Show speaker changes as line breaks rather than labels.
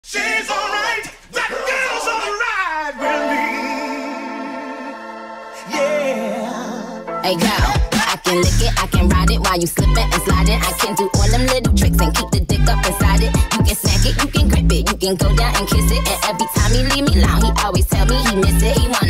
She's alright, that girl's alright with me. Yeah. Hey girl, I can lick it, I can ride it while you slipping and sliding. I can do all them little tricks and keep the dick up inside it. You can smack it, you can grip it, you can go down and kiss it. And every time he leave me alone, he always tell me he miss it. He